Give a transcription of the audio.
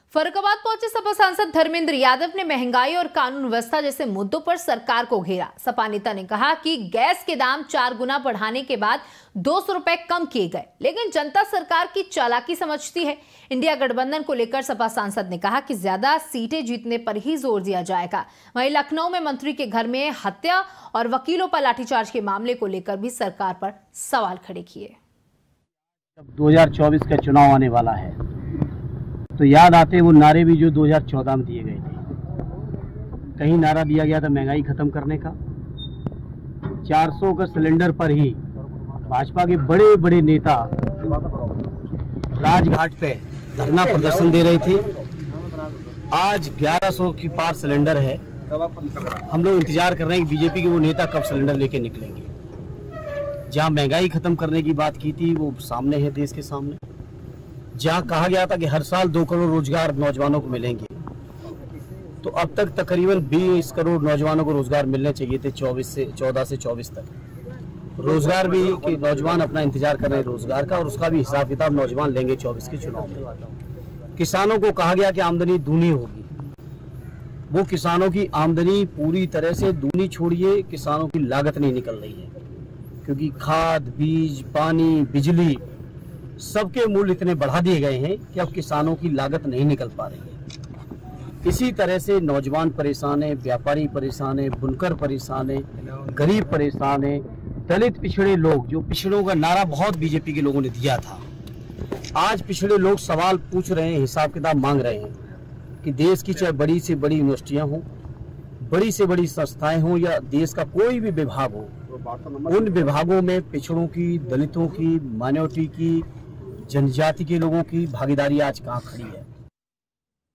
फर्रुखाबाद पहुंचे सपा सांसद धर्मेंद्र यादव ने महंगाई और कानून व्यवस्था जैसे मुद्दों पर सरकार को घेरा। सपा नेता ने कहा कि गैस के दाम 4 गुना बढ़ाने के बाद 200 रुपए कम किए गए, लेकिन जनता सरकार की चालाकी समझती है। इंडिया गठबंधन को लेकर सपा सांसद ने कहा कि ज्यादा सीटें जीतने पर ही जोर दिया जाएगा। वहीं लखनऊ में मंत्री के घर में हत्या और वकीलों पर लाठीचार्ज के मामले को लेकर भी सरकार पर सवाल खड़े किए। 2024 का चुनाव आने वाला है तो याद आते वो नारे भी जो 2014 में दिए गए थे। कहीं नारा दिया गया था महंगाई खत्म करने का, 400 का सिलेंडर पर ही भाजपा के बड़े बड़े नेता राजघाट पे धरना प्रदर्शन दे रहे थे। आज 1100 की पार सिलेंडर है। हम लोग इंतजार कर रहे हैं कि बीजेपी के वो नेता कब सिलेंडर लेके निकलेंगे। जहां महंगाई खत्म करने की बात की थी वो सामने है, देश के सामने। जहां कहा गया था कि हर साल 2 करोड़ रोजगार नौजवानों को मिलेंगे, तो अब तक तकरीबन 20 करोड़ नौजवानों को रोजगार मिलने चाहिए थे 14 से 24 तक। रोजगार भी कि नौजवान अपना इंतजार कर रहे हैं रोजगार का, और उसका भी हिसाब किताब नौजवान लेंगे 24 के चुनाव में। किसानों को कहा गया कि आमदनी दूनी होगी, वो किसानों की आमदनी पूरी तरह से दूनी छोड़िए, किसानों की लागत नहीं निकल रही है, क्योंकि खाद, बीज, पानी, बिजली सबके मूल्य इतने बढ़ा दिए गए हैं कि अब किसानों की लागत नहीं निकल पा रही है। इसी तरह से नौजवान परेशान है, व्यापारी परेशान है, बुनकर परेशान है, गरीब परेशान है, दलित पिछड़े लोग, जो पिछड़ों का नारा बहुत बीजेपी के लोगों ने दिया था, आज पिछड़े लोग सवाल पूछ रहे हैं, हिसाब किताब मांग रहे हैं कि देश की चाहे बड़ी से बड़ी यूनिवर्सिटियां हों, बड़ी से बड़ी संस्थाएं हों, या देश का कोई भी विभाग हो, उन विभागों में पिछड़ों की, दलितों की, माइनॉरिटी की, जनजाति के लोगों की भागीदारी आज कहाँ खड़ी है।